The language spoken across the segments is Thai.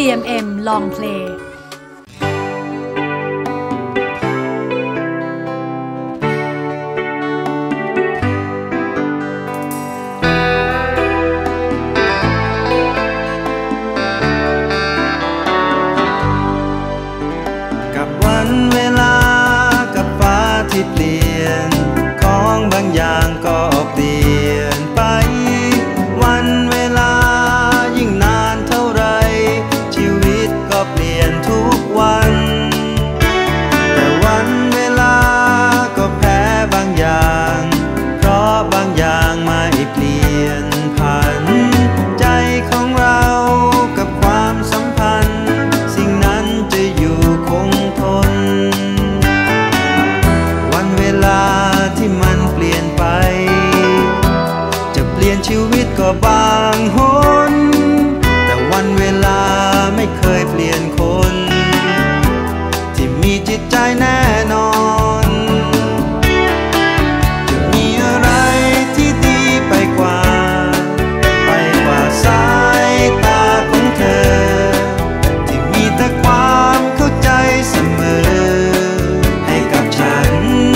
GMM Long Play กับวันเวลากับฟ้าที่เปลี่ยนของบางอย่างก็เปลี่ยนไปวันเวลายิ่งนานเท่าไรชีวิตก็เปลี่ยนทุกวันแต่วันเวลาก็แพ้บางอย่างเพราะบางอย่างไม่เปลี่ยนผันใจของเรากับความสัมพันธ์สิ่งนั้นจะอยู่คงทนวันเวลาที่มันเปลี่ยนไปจะเปลี่ยนชีวิตก็บางหนแต่วันเวลาไม่เคยเปลี่ยนคนที่มีจิตใจแน่นอนจะมีอะไรที่ดีไปกว่าสายตาของเธอที่มีแต่ความเข้าใจเสมอให้กับฉัน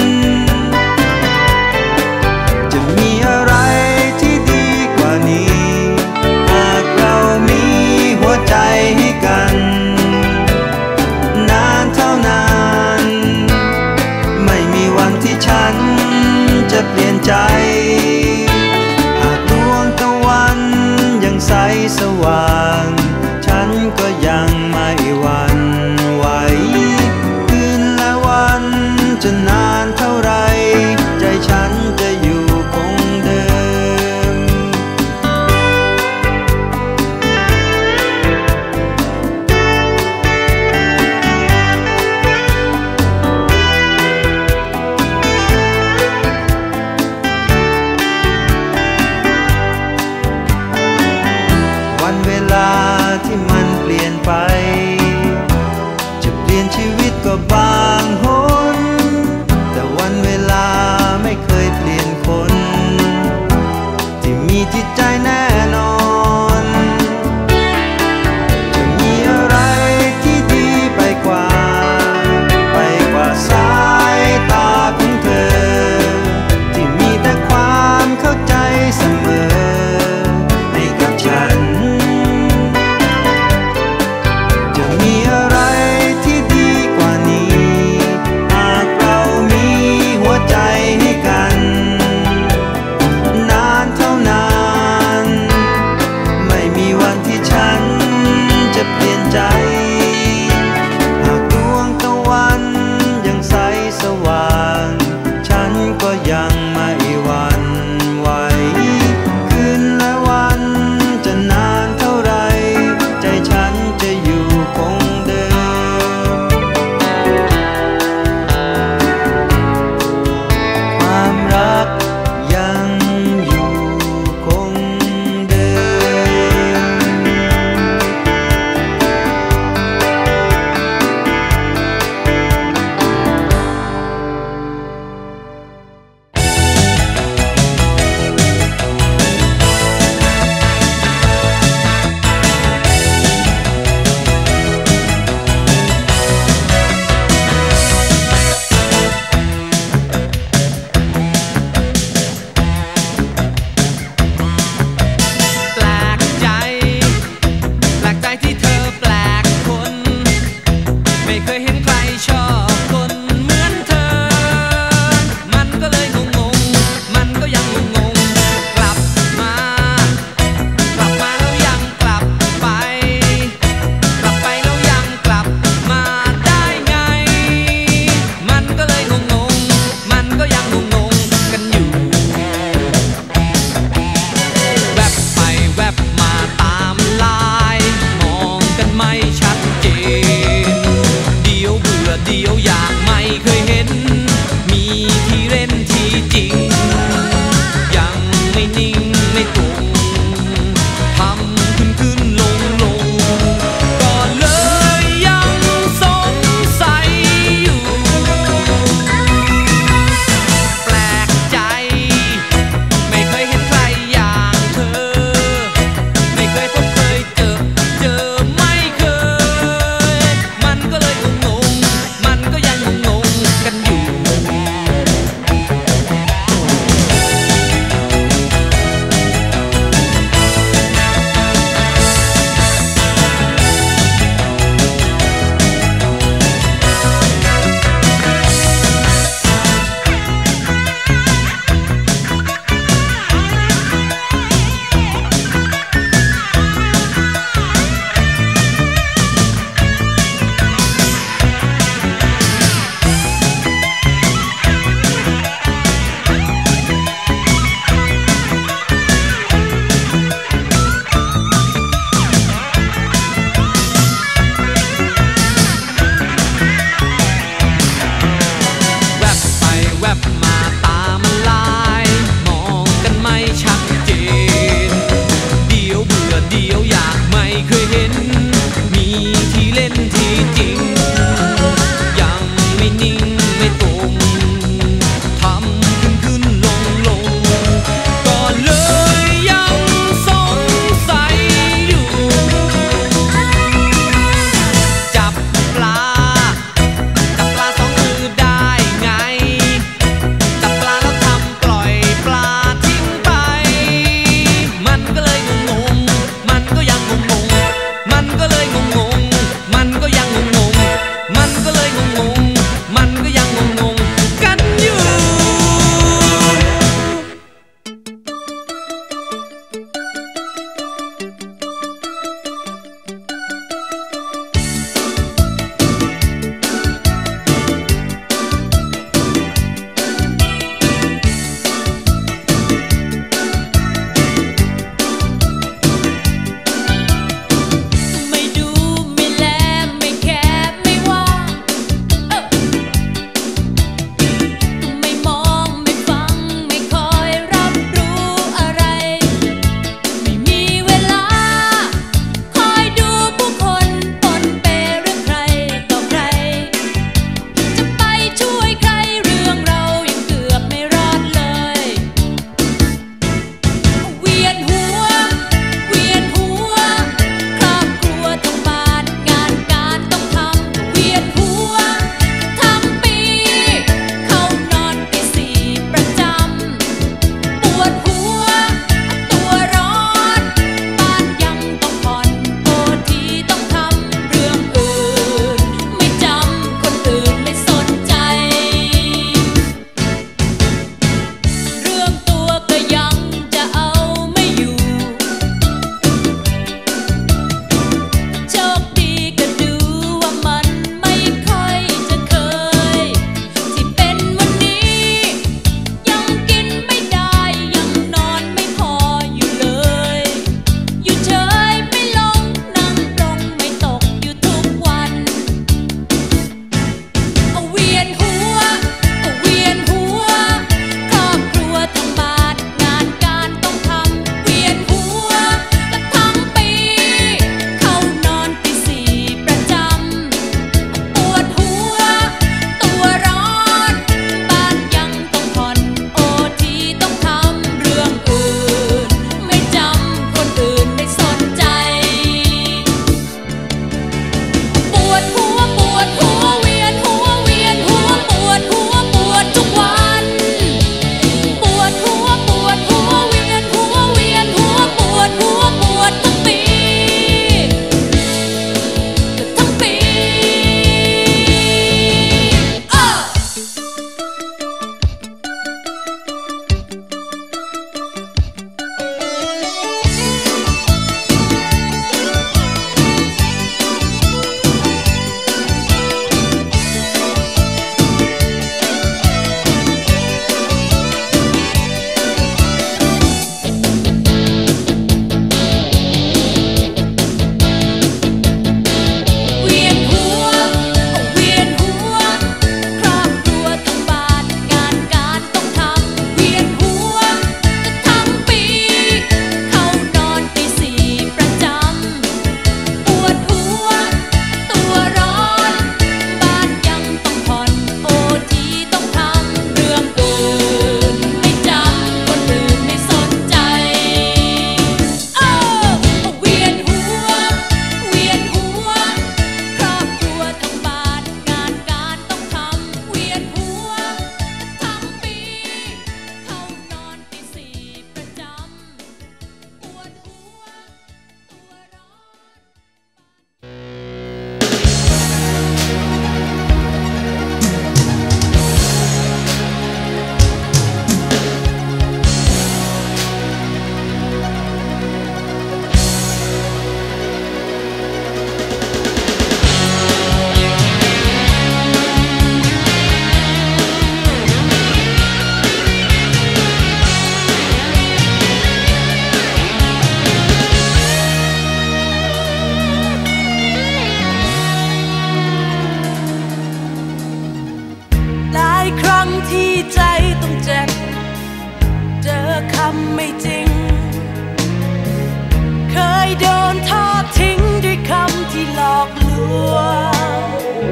จะมีอะไรที่ดีกว่านี้หากเรามีหัวใจให้กันนานเท่านานไม่มีวันที่ฉันจะเปลี่ยนใจหากดวงตะวันยังใสสว่างฉันก็ยังไม่หวั่นไหวคืนและวันจะนานเท่าไรใจฉันจะอยู่คงเดิมวันเวลาที่มันเปลี่ยนไปจะเปลี่ยนชีวิตก็บางหนแต่วันเวลาไม่เคยเปลี่ยนคนที่มีจิตใจแน่นอนจะมีอะไรที่ดีไปกว่าสายตาของเธอที่มีแต่ความเข้าใจเสมอให้กับฉันอเดียวอยากไม่เคยเห็นมีที่เล่นที่จริงยังไม่นิ่งไม่ตรงทำขึ้นลงก็เลยยังสงสัยอยู่จับปลาสองมือได้ไงจับปลาแล้วทำปล่อยปลาทิ้งไปมันก็เลยงงมันก็ยังงงมันก็เลยงงมันก็ยังงงโดนทอดทิ้งด้วยคำที่หลอกลวง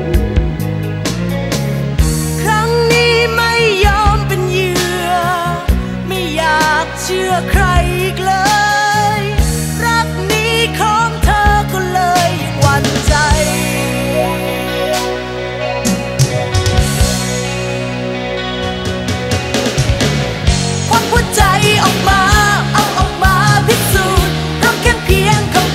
ครั้งนี้ไม่ยอมเป็นเหยื่อไม่อยากเชื่อใครอีกเลยรักนี้ของเธอก็เลยยังหวั่นใจควักหัวใจออกมาเอาออกมาพิสูจน์เพราะแค่เพียงคำ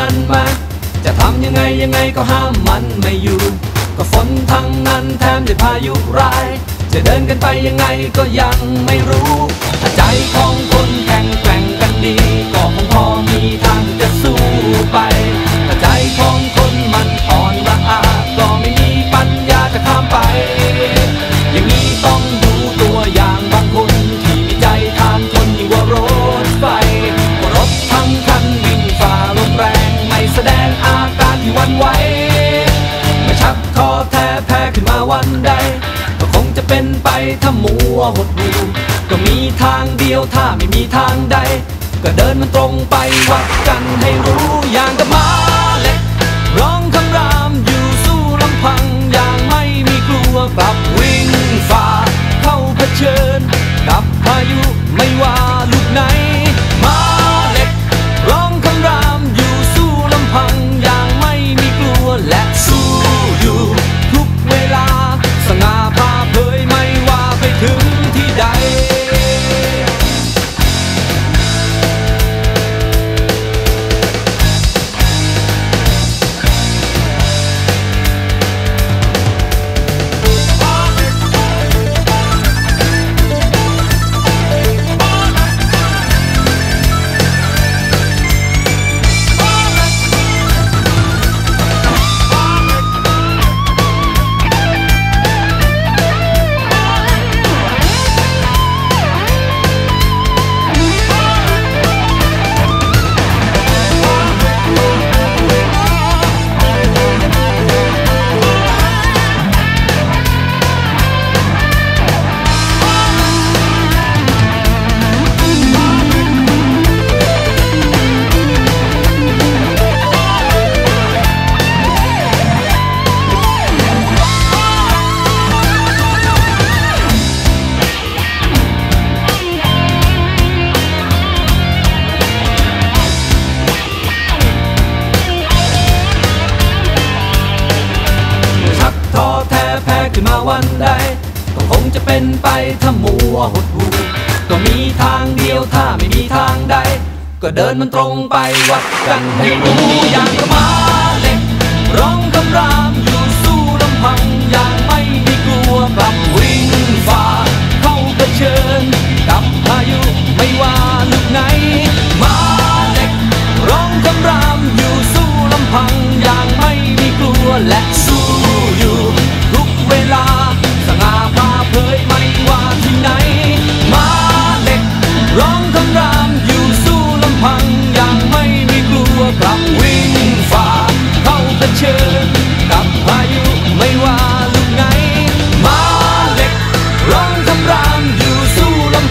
นั้นมาจะทำยังไงก็ห้ามมันไม่อยู่ก็ฝนทั้งนั้นแถมด้วยพายุร้ายจะเดินกันไปยังไงก็ยังไม่รู้ถ้าใจของคนแข็งแกร่งกันดีก็คงพอมีทางจะสู้ไปถ้าใจของคนมันอ่อนละอาก็ไม่มีปัญญาจะข้ามไปอย่างนี้ต้องดูตัวอย่างบางคนที่มีใจทานทนยิ่งกว่ารถไฟรถทั้งคันวิ่งฝ่าลมแรงไม่แสดงอาการที่หวั่นไหวไม่ชักคอแพ้ขึ้นมาวันใดก็คงจะเป็นไปถ้ามัวหดหู่ก็มีทางเดียวถ้าไม่มีทางใดก็เดินมันตรงไปวัดกันให้รู้อย่างกับม้าเล็กร้องคำรามอยู่สู้ลำพังอย่างไม่มีกลัวกลับวิ่งฝ่าเข้าเผชิญกับพายุไม่ว่าลูกไหนม้าเล็กร้องคำรามอยู่สู้ลำพังอย่างไม่มีกลัวและสู้อยู่ทุกเวลาสง่าผ่าเผยไม่ว่าไปถึงที่ใดขึ้นมาวันใดก็คงจะเป็นไปถ้ามัวหดหู่ก็มีทางเดียวถ้าไม่มีทางใดก็เดินมันตรงไปวัดกันให้รู้อย่างกับม้าเล็กร้องคำรามอยู่สู้ลำพังอย่างไม่มีกลัวกลับวิ่งฝ่าเข้าเผชิญกับพายุไม่ว่าลูกไหนม้าเล็กร้องคำรามอยู่สู้ลำพังอย่างไม่มีกลัวและสู้อยู่ทุกเวลาสง่าผ่าเผยไม่ว่าที่ไหนม้าเล็กร้องคำรามอยู่สู้ลำพังอย่างไม่มีกลัวกลับวิ่งฝ่าเข้าเผชิญกับพายุไม่ว่าลูกไหนม้าเล็กร้องคำรามอยู่สู้ลำ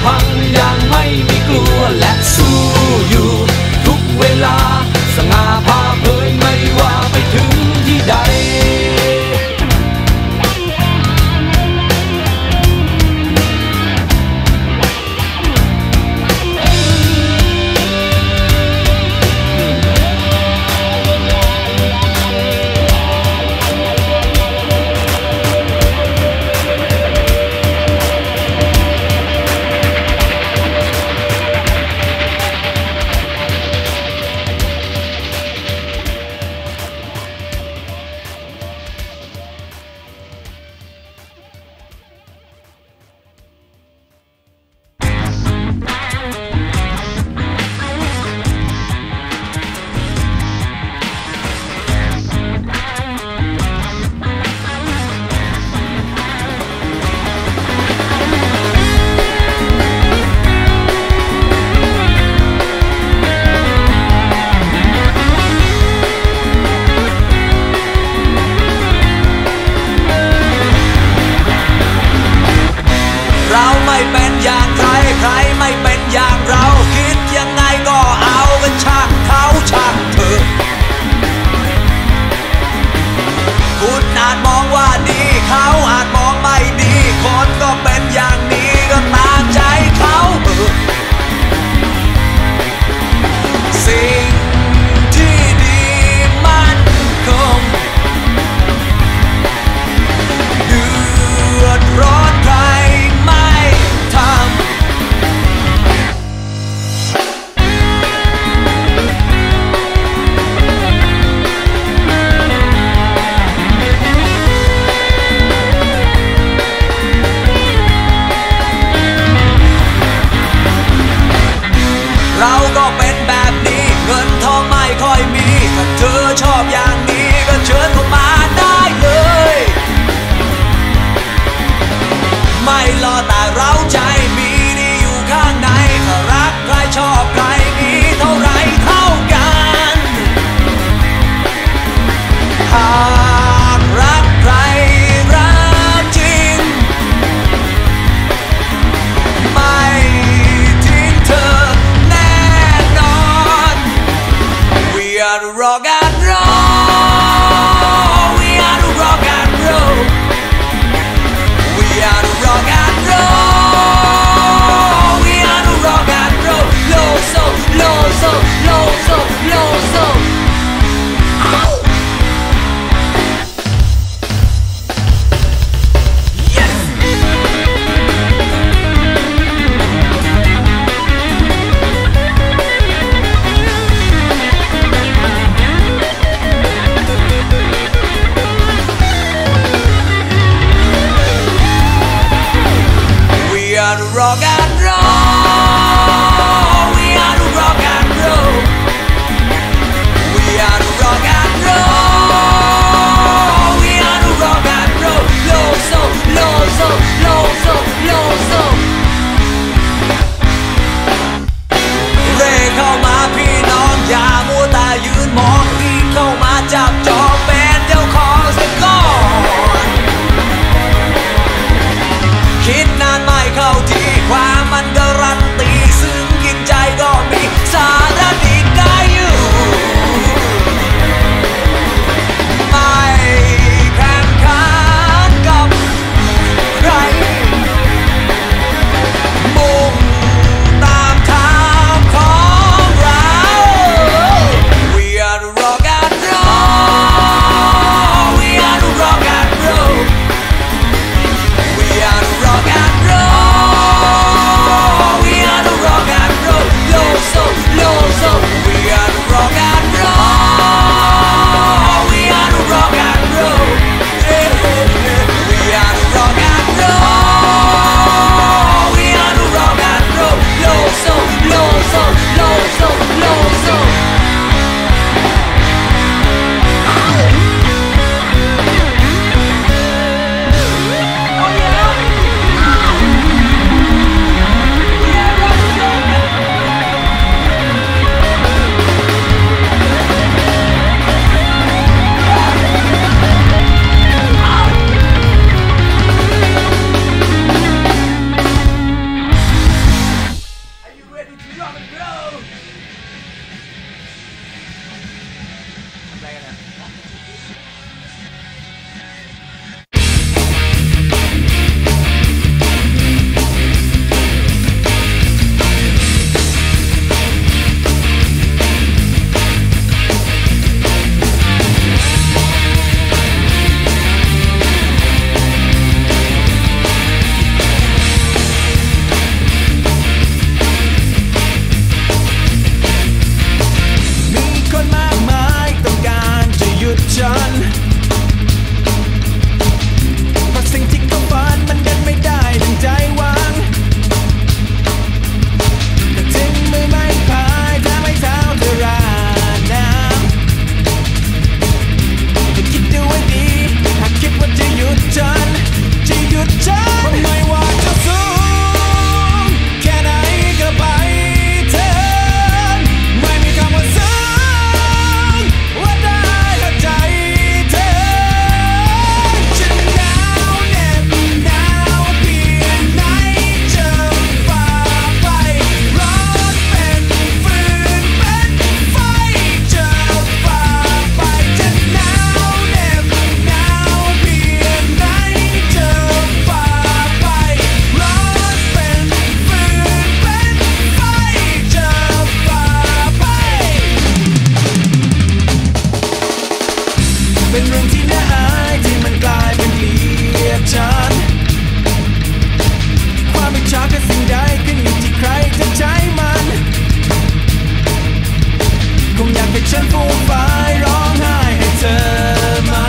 ฉันฟูมฟายร้องไห้ให้เธอมา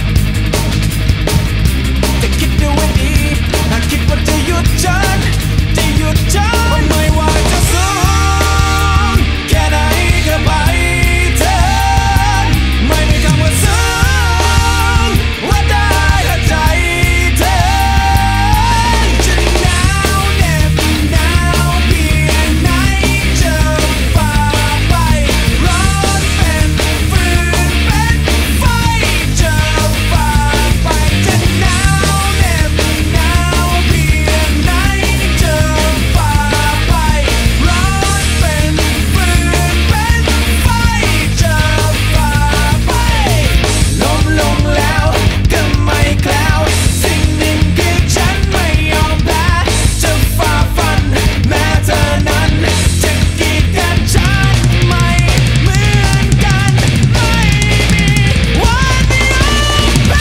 แต่คิดดูให้ดีหากคิดว่าจะหยุดฉันไม่ว่าจะสูงแค่ไหนก็ไปเธอไม่มีคำว่าสูงว่าได้เข้าใจเธอจะหนาวเหน็บหนาวเพียงไหนจะฝ่าไปร้อนเป็นฟืนเป็นไฟจะฝ่าไปจะหนาวเหน็บหนาวเพียงไหนจะฝ่าไปร้อนเป็นฟืนเป็นไฟจะฝ่าไปล้มลงแล้วก็ไม่แคล้วสิ่งหนึ่งคือฉันไม่ยอมแพ้จะฝ่าฟันแม้เธอนั้นจะกีดกันฉันไม่เหมือนกันไม่มีวันยอมแพ้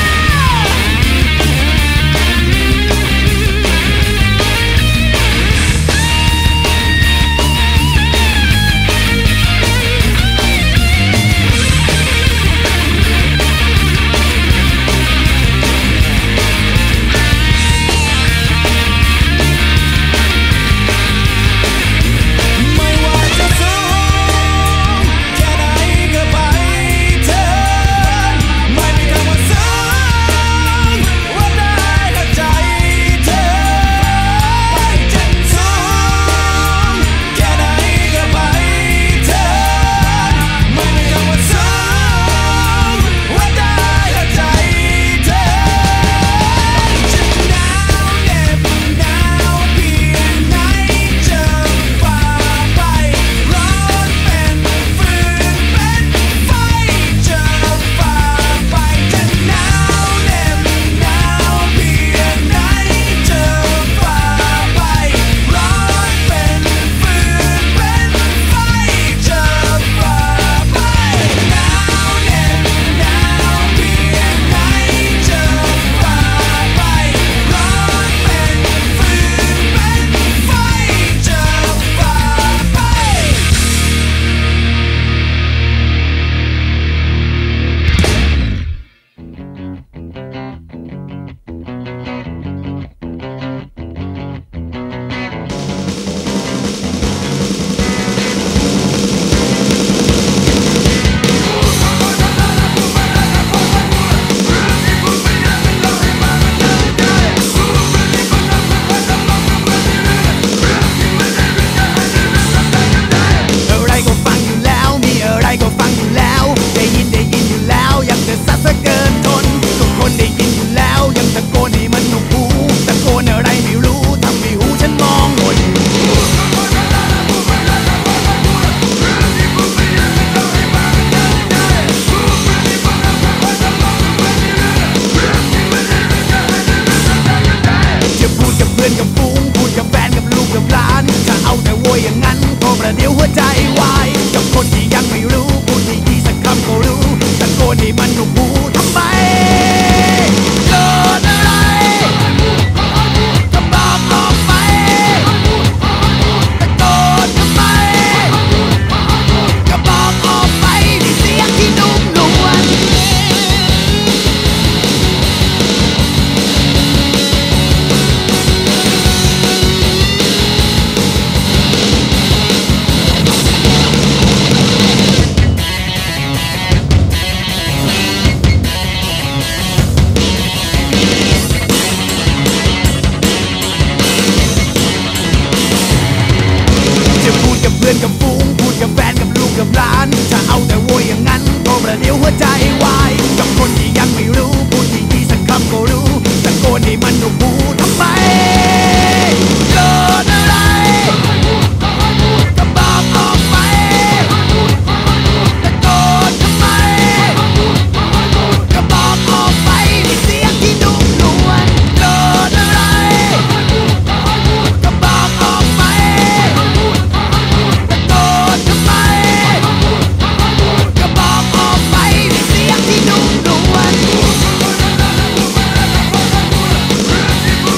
ไม่ว่าจะสูงแค่ไหนก็ไปเธอไม่มีคำว่าสูงว่าได้เข้าใจเธอไปจนสูงแค่ไหนก็ไปเธอไม่มีคำว่าสูงว่าได้เข้าใจเธอจะหนาวเหน็บหนาวเพียงไหนจะฝ่าไปร้อนเป็นฟืนเป็นไฟจะฝ่าไปจะหนาวเหน็บหนาวเพียงไหนจะฝ่าไปร้อนเป็นฟืนเป็นไฟจะฝ่าไปหนาวเหน็บหนาวเพียงไหนจะฝ่าไปร้อนเป็นฟืนเป็นไฟจะฝ่าไป อะไรก็ฟังอยู่แล้วมีอะไรก็ฟังอยู่แล้วได้ยินอยู่แล้วยังจะซัดซะเกินทนทุกคนได้ยินอยู่แล้วยังตะโกนให้มันหนวกหูตะโกนอะไรไม่รู้ทำให้หูฉันมองหมดจะพูดกับเพื่อนกับฝูงพูดกับแฟนกับลูกกับหลานจะเอาแต่โวยอย่างนั้นก็ประเดี๋ยวหัวใจวายกับคนที่ยังไม่รู้พูดดีๆสักคำก็รู้ตะโกนให้มันหนวกหูทำไมเกิดอะไรก็บอกออกไปตะโกนทำไมก็บอกออกไปด้วยเสียงที่นุ่มนวล จะพูดกับเพื่อนกับฝูงพูดกับแฟนกับลูกกับหลานจะเอาแต่โวยอย่างนั้นก็ประเดี๋ยวหัวใจวายกับคนที่ยังไม่รู้พูดดีๆสักคำก็รู้ตะโกนให้มันหนวกหูทำไมเกิดอะไรก็บอกออกไปตะโกนทำไมก็บอกออกไปด้วยเสียงที่นุ่มนวลเกิดอะไรก็บอกออกไปตะโกนทำไมก็บอกออกไปด้วยเสียงที่นุ่มนวล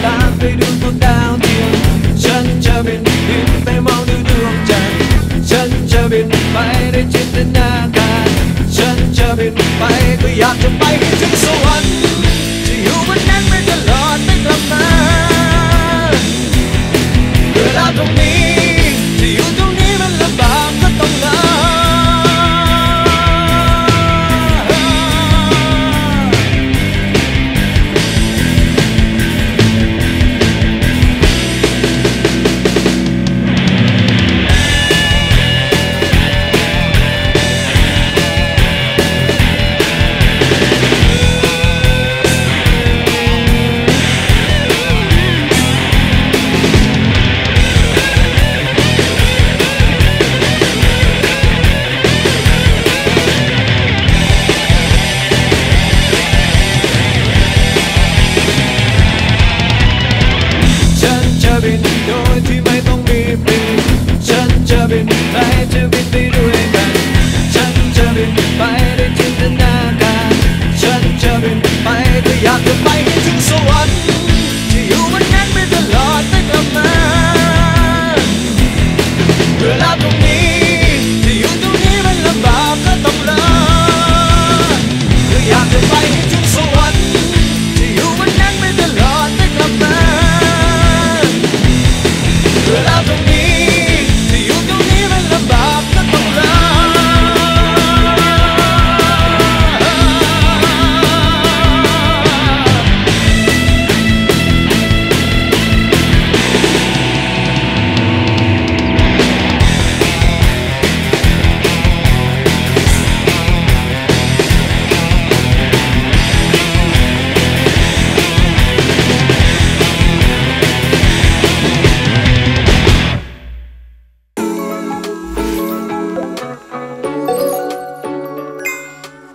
ตามไปดูพวกดาวเทียมฉันจะบินไปมองดูดวงจันทร์ฉันจะบินไปในจินตนาการฉันจะบินไปก็อยากจะไปให้ถึงสวรรค์